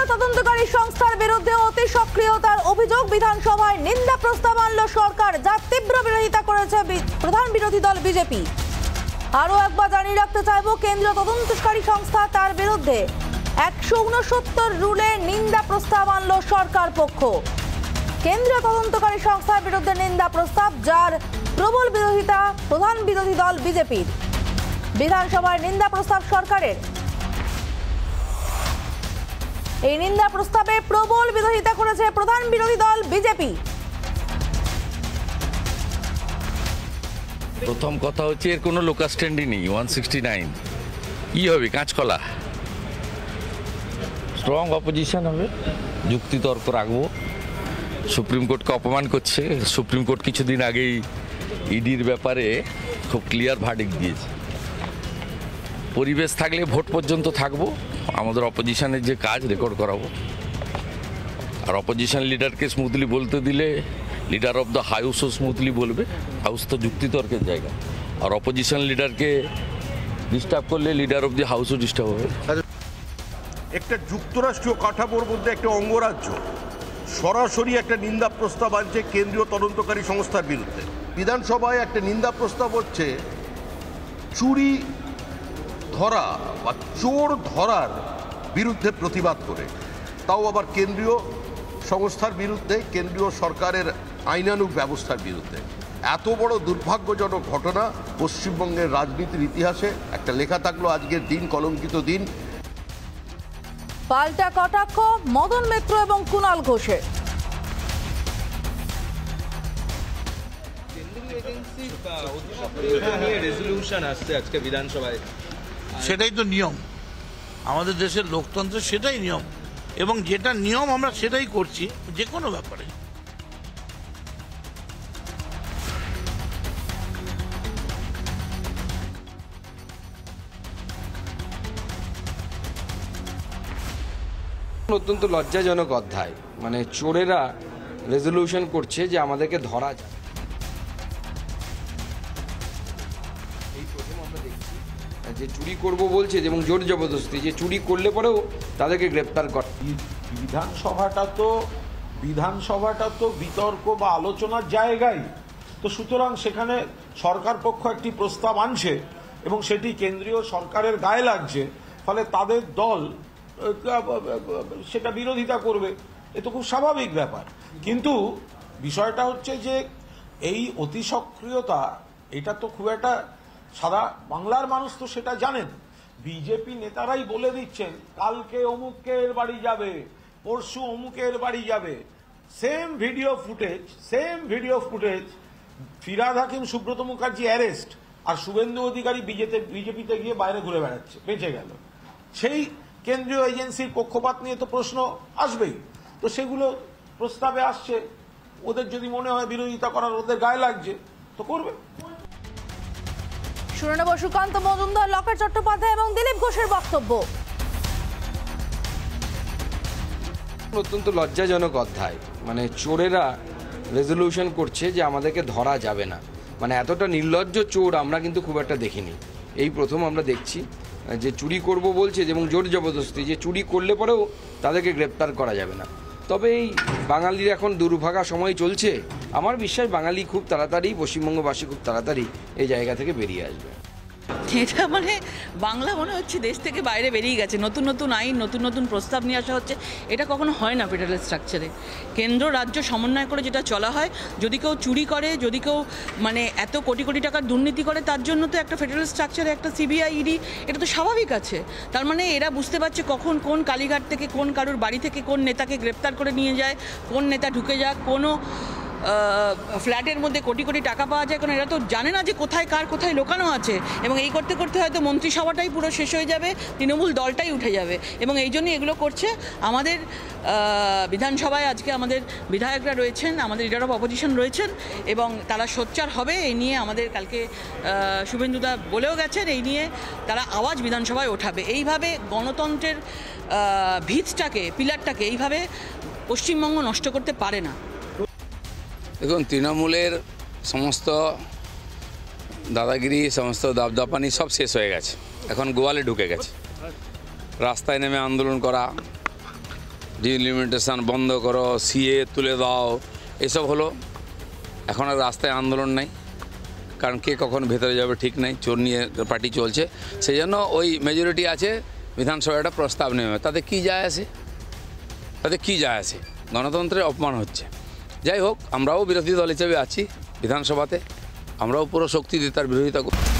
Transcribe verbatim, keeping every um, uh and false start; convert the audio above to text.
তদন্তকারী সংস্থার বিরুদ্ধে অতি সক্রিয়তার অভিযোগ বিধানসভায় নিন্দা প্রস্তাব আনল সরকার, যার তীব্র বিরোধিতা করেছে প্রধান বিরোধী দল বিজেপি। আরও একবার জানিয়ে রাখতে চাইব, কেন্দ্রীয় তদন্তকারী সংস্থা তার বিরুদ্ধে একশো উনসত্তর রুলে নিন্দা প্রস্তাব আনল সরকার পক্ষ। কেন্দ্রীয় তদন্তকারী সংস্থার বিরুদ্ধে নিন্দা প্রস্তাব, যার প্রবল বিরোধিতা প্রধান বিরোধী দল বিজেপির। বিধানসভায় নিন্দা প্রস্তাব সরকারের। এই নিন্দা প্রস্তাবে প্রবল বিরোধিতা করেছে প্রধান বিরোধী দল বিজেপি। প্রথম কথা হচ্ছে এর কোনো লোকাল স্ট্যান্ডই নেই। ওয়ান সিক্সটি নাইন কি হবে, কাঁচকলা। স্ট্রং অপোজিশন হবে, যুক্তি তর্ক রাখবো। সুপ্রিম কোর্টকে অপমান করছে। সুপ্রিম কোর্ট কিছুদিন আগেই ইডির ব্যাপারে খুব ক্লিয়ার ভার্ডিক্ট দিয়েছে। পরিবেশ থাকলে ভোট পর্যন্ত থাকবো, আমাদের অপোজিশনের যে কাজ রেকর্ড করাবো। আর অপোজিশন লিডারকে স্মুথলি বলতে দিলে লিডার অফ দ্য হাউসও স্মুথলি বলবে। হাউস তো যুক্তিতর্কের জায়গা। আর অপোজিশন লিডারকে ডিস্টার্ব করলে লিডার অফ দি হাউসও ডিস্টার্ব হবে। একটা যুক্তরাষ্ট্রীয় কাঠামোর মধ্যে একটা অঙ্গরাজ্য সরাসরি একটা নিন্দা প্রস্তাব আনছে কেন্দ্রীয় তদন্তকারী সংস্থার বিরুদ্ধে। বিধানসভায় একটা নিন্দা প্রস্তাব হচ্ছে চুরি ধরা বা চোর ধরার বিরুদ্ধে প্রতিবাদ করে, তাও আবার কেন্দ্রীয় সংস্থার বিরুদ্ধে, কেন্দ্রীয় সরকারের আইনানুগ ব্যবস্থার বিরুদ্ধে। এত বড় দুর্ভাগ্যজনক ঘটনা পশ্চিমবঙ্গের রাজনীতির ইতিহাসে একটা লেখা থাকলো আজকের দিন, কলঙ্কিত দিন। পাল্টা কটাক্ষ মদন মিত্র এবং কুণাল ঘোষের। সেটাই তো নিয়ম আমাদের দেশের লোকতন্ত্রের, সেটাই নিয়ম, এবং যেটা নিয়ম আমরা সেটাই করছি যে কোনো ব্যাপারে। অত্যন্ত লজ্জাজনক অধ্যায়, মানে চোরেরা রেজলিউশন করছে যে আমাদেরকে ধরা যায়। এই প্রথম আমরা দেখছি যে চুরি করব বলছে এবং জোর জবরদস্তি, যে চুরি করলে পরেও তাদেরকে গ্রেপ্তার করে। বিধানসভাটা তো বিধানসভাটা তো বিতর্ক বা আলোচনার জায়গায়, তো সুতরাং সেখানে সরকার পক্ষ একটি প্রস্তাব আনছে এবং সেটি কেন্দ্রীয় সরকারের গায়ে লাগছে, ফলে তাদের দল সেটা বিরোধিতা করবে। এ তো খুব স্বাভাবিক ব্যাপার। কিন্তু বিষয়টা হচ্ছে যে এই অতি সক্রিয়তা, এটা তো খুব একটা সারা বাংলার মানুষ তো সেটা জানেন। বিজেপি নেতারাই বলে দিচ্ছেন কালকে অমুকের বাড়ি যাবে, পরশু অমুকের বাড়ি যাবে। Same video footage same video footage Firhad Hakim, Subrata Mukherjee arrest, আর শুভেন্দু অধিকারী বিজেপি বিজেপিতে গিয়ে বাইরে ঘুরে বেড়াচ্ছে, বেঁচে গেল। সেই কেন্দ্রীয় এজেন্সির পক্ষপাত নিয়ে তো প্রশ্ন আসবেই। তো সেগুলো প্রস্তাবে আসছে, ওদের যদি মনে হয় বিরোধিতা করার ওদের গায়ে লাগছে তো করবে। শুনে নেব সুকান্ত মজুমদার, লকেট চট্টোপাধ্যায় এবং দিলীপ ঘোষের বক্তব্য। অত্যন্ত লজ্জাজনক অধ্যায়, মানে চোরেরা রেজলিউশন করছে যে আমাদেরকে ধরা যাবে না। মানে এতটা নির্লজ্জ চোর আমরা কিন্তু খুব একটা দেখিনি। এই প্রথম আমরা দেখছি যে চুরি করব বলছে এবং জোর জবরদস্তি, যে চুরি করলে পরেও তাদেরকে গ্রেপ্তার করা যাবে না। তবে এই বাঙালির এখন দুর্ভাগা সময় চলছে, আমার বিশ্বাস বাঙালি খুব তাড়াতাড়ি, পশ্চিমবঙ্গবাসী খুব তাড়াতাড়ি এই জায়গা থেকে বেরিয়ে আসবে। এটা মানে বাংলা মনে হচ্ছে দেশ থেকে বাইরে বেরিয়ে গেছে। নতুন নতুন আইন, নতুন নতুন প্রস্তাব নিয়ে আসা হচ্ছে। এটা কখনো হয় না ফেডারেল স্ট্রাকচারে। কেন্দ্র রাজ্য সমন্বয় করে যেটা চলা হয়, যদি কেউ চুরি করে, যদি কেউ মানে এত কোটি কোটি টাকার দুর্নীতি করে, তার জন্য তো একটা ফেডারেল স্ট্রাকচারে একটা সিবিআই, ইডি, এটা তো স্বাভাবিক আছে। তার মানে এরা বুঝতে পারছে কখন কোন কালীঘাট থেকে কোন কারুর বাড়ি থেকে কোন নেতাকে গ্রেপ্তার করে নিয়ে যায়, কোন নেতা ঢুকে যাক, কোনো ফ্ল্যাটের মধ্যে কোটি কোটি টাকা পাওয়া যায়। কারণ এরা তো জানে না যে কোথায় কার কোথায় লোকানো আছে, এবং এই করতে করতে হয়তো মন্ত্রিসভাটাই পুরো শেষ হয়ে যাবে, তৃণমূল দলটাই উঠে যাবে। এবং এই জন্যই এগুলো করছে। আমাদের বিধানসভায় আজকে আমাদের বিধায়করা রয়েছেন, আমাদের লিডার অফ অপোজিশন রয়েছেন, এবং তারা সোচ্চার হবে এই নিয়ে। আমাদের কালকে শুভেন্দুদা বলেও গেছেন, এই নিয়ে তারা আওয়াজ বিধানসভায় ওঠাবে। এইভাবে গণতন্ত্রের ভিতটাকে, পিলারটাকে এইভাবে পশ্চিমবঙ্গ নষ্ট করতে পারে না। দেখুন, তৃণমূলের সমস্ত দাদাগিরি, সমস্ত দাবদাপানি সব শেষ হয়ে গেছে। এখন গোয়ালে ঢুকে গেছে। রাস্তায় নেমে আন্দোলন করা, ডিলিমিটেশন বন্ধ করো, সিএ তুলে দাও, এসব হলো। এখন আর রাস্তায় আন্দোলন নাই, কারণ কে কখন ভেতরে যাবে ঠিক নাই, চোর নিয়ে পার্টি চলছে। সেই জন্য ওই মেজরিটি আছে, বিধানসভায় একটা প্রস্তাব নেবে, তাতে কী যায় আসে, তাতে কী যায় আসে? গণতন্ত্রের অপমান হচ্ছে। যাই হোক, আমরাও বিরোধী দল হিসেবে আছি বিধানসভাতে, আমরাও পুরো শক্তি দিয়ে তার বিরোধিতা করি।